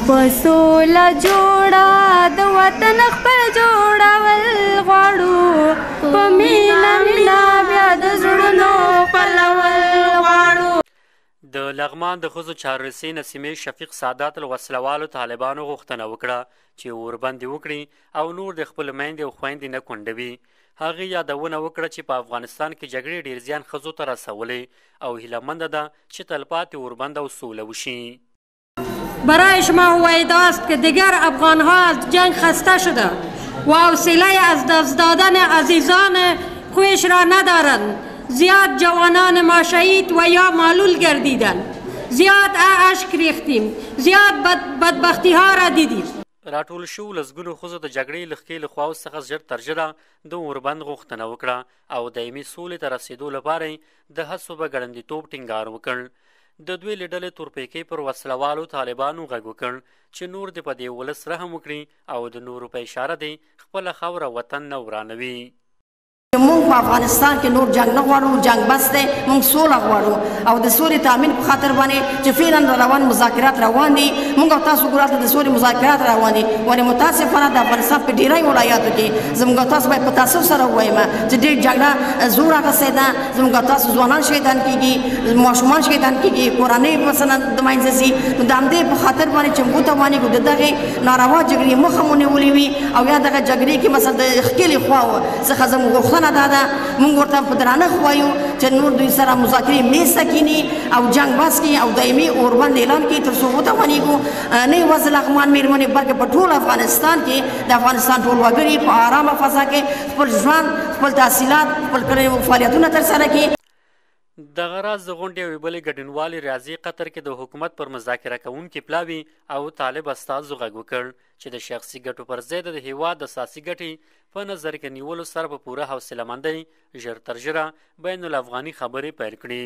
پسوله جوړه د وطن خپل جوړول غواړو په مینه مینه بیا د زړونو خپلول غواړو. د لغمان د ښځو چاررسي نسیمې شفیق سادات له وسلوالو طالبانو غوښتنه وکړه چې اوربندې وکړي او نور د خپلو میندې او خویندې نه کونډوي. هغې یادونه وکړه چې په افغانستان کې جګړې ډېر زیان ښځو ته رسولی او هیلهمنده ده چې تلپاتې اوربند او سوله وشي. برای شما وعده است که دیگر افغانها از جنگ خسته شده و حوصله از دست دادن عزیزان خودش را ندارند. زیاد جوانان ما شهید و یا معلول گردیدند. زیاد اشک ریختیم. زیاد بدبختی ها را دیدیم. راټول شوو لسګونو ښځو د جګړې له ښکېلو خواو څخه ژر تر ژره د اوربند غوښتنه وکړه او دایمي سولې ته رسېدو لپاره یې د هڅو په ګړندیتوب ټینګار وکړ. د دوی له ډلې تورپیکۍ پر وسلوالو طالبانو غږ وکړ چې نور دې په دې ولس رحم وکړي او د نورو په اشاره دې خپله خاوره وطن نه ورانوي. مونږ په افغانستان کې نور جنګ نه غواړو، جنګ بس دی، مونږ سوله غواړو او د سولې تامین په خاطر باندې چې فعلا روان مذاکرات روان دي. مونږ او تاسو ګورئ د سولې مذاکرات روان دي، ولې متاسفانه د افغانستان په ډیری ولایاتو کې زموږ تاسو باید په تاسو سره ووایم چې ډېر جګړه زور اخیستی ده. زموږ تاسو ځوانان شهیدان کېږي، ماشومان شهیدان کېږي، کورنۍ مثلا د منځه ځي. نو د همدې په خاطر باندې چې موږ ته وانهګو د دغې ناروا جګړې مخه مو نیولې وي او یا دغه جګړې کې مثلا د ښکېلې خواو څخه زموږ غوښتنه دا ده مونږ ورته په درانه وایو چې نور دوی سره مذاکرې میز ته کیني او جنګ بس کړي او دایمي اوربند اعلان کړي تر څو وتوانېږو نه یوازې لغمان مېرمنې بلکې په ټول افغانستان کې د افغانستان ټول وګړي په ارامه فضا کې خپل ژوند، خپل تحصیلات، خپل فعالیتونه ترسره کړي. دغه راز د غونډې یوې بلې ګډونوالې ریاضي قطر کې د حکومت پر مذاکره کوونکي پلاوي او طالب استازو غږ وکړ چې د شخصي ګټو پر ضد د هېواد د اساسي ګټې په نظر کې نیولو سره په پوره حوصلهمندۍ ژر تر ژره بین الافغاني خبرې پیل کړي.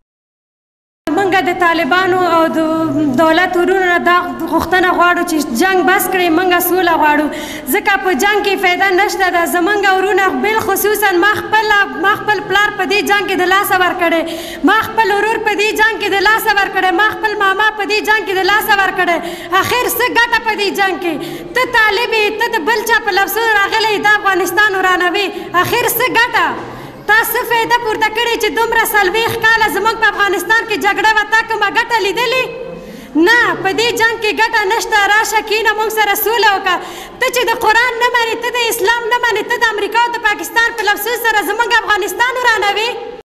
منګه د طالبانو او د دولت ورونو نه دا غوښتنه غواړو چې جنگ بس کړي، منګه سوله غواړو ځکه په جنگ کې فایده نشته ده. زمونږ ورونه بالخصوصا ما خپل پلار په دې جنگ کې د لاسه ورکړی، ما خپل ورور په دې جنگ کې د لاسه ورکړی، ما خپل ماما په دې جنگ کې د لاسه ورکړی. اخر څه ګټه په دې جنگ کې؟ ته طالب یې، ته د بل چا په لفظونو راغلی د افغانستان ورانوي. اخر څه ګټه؟ تا څه فایده پورته کړې چې دومره 40 کاله زموږ په افغانستان کې جګړه وه، تا کومه ګټه لیدلې؟ نه، په دې جنګ کې ګټه نشته. راشه کینه موږ سره سوله وکړه. ته چې د قرآن نه منې، ته د اسلام نه منې، ته د امریکا او د پاکستان په لفظونو سره زموږ افغانستان ورانوي.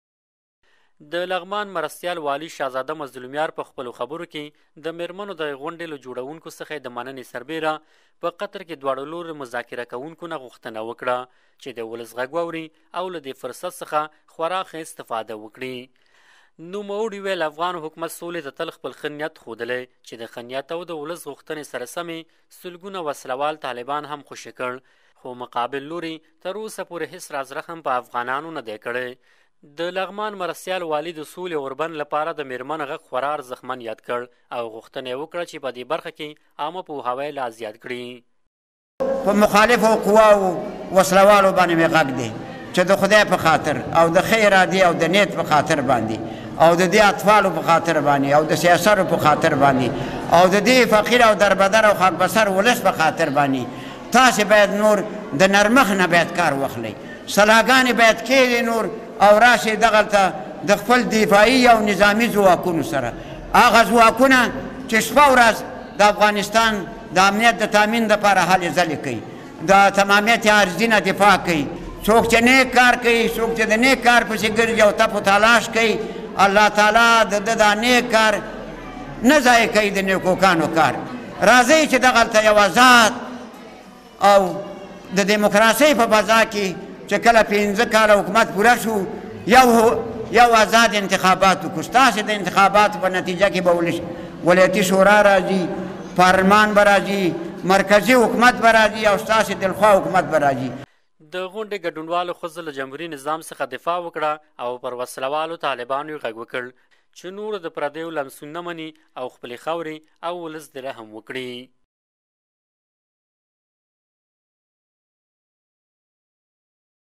د لغمان مرستیال والي شهزاده مظلومیار په خپلو خبرو کې د میرمنو د غونډې له جوړونکو څخه د مننې سربیره په قطر کې دواړو لورو مذاکره کوونکو نه غوښتنه وکړه چې د ولس غږ واوري او له دې فرصت څخه خورا ښه استفاده وکړي. نوموړي ویل افغان حکومت سولې ته تل خپل ښه نیت ښودلی چې د ښه نیت او د ولس غوښتنې سره سمې سلګونه وسلوال طالبان هم خوشي کړ، خو مقابل لوري تر اوسه پورې هېڅ راز رحم په افغانانو نه دی کړی. د لغمان مرستیال والي د سولې اوربند لپاره د میرمنو غږ خورا ارزښتمن یاد کړ او غوښتنه یې وکړه چې په دې برخه کې عامه پوهاوی لا زیات کړي. په مخالفو قواو وسلوالو باندې مې غږ دی چې د خدای په خاطر او د ښې ارادې او د نیت په خاطر باندې او د دې اطفالو په خاطر باندې او د سیاسرو په خاطر باندې او د دې فقیر او دربدر او خاکبسر ولس په خاطر باندې تاسې باید نور د نرمښ نه باید کار واخلئ. صلاحګانې باید کېږي نور او راشئ دغلته د خپل دفاعي او نظامي ځواکونو سره هغه ځواکونه چې شپه ورځ د افغانستان د امنیت د تامین دپاره هلې ځلې کوي، د تمامیت عارضي نه دفاع کوي. څوک چې نیک کار کوي، څوک چې د نیک کار پسې ګرځي او تپ و تلاش کوي، الله تعالی د ده دا نیک کار نه ضایع کوي، د نیکوکانو کار. راځئ چې دغلته یو آزاد او د دیموکراسۍ په فضا کې چې کله 15 کاله حکومت پوره شو یو آزاد انتخابات وکړو. ستاسې د انتخاباتو په نتیجه کې به ولایتي شورا راځي، پارلمان به راځي، مرکزي حکومت به راځي او ستاسې دلخوا حکومت به راځي. د غونډې ګډونوالو ښځو له جمهوري نظام څخه دفاع وکړه او پر وسلوالو طالبانو یې غږ وکړ چې نور د پردیو لمسون نه مني او خپلې خاورې او ولس د رحم وکړي.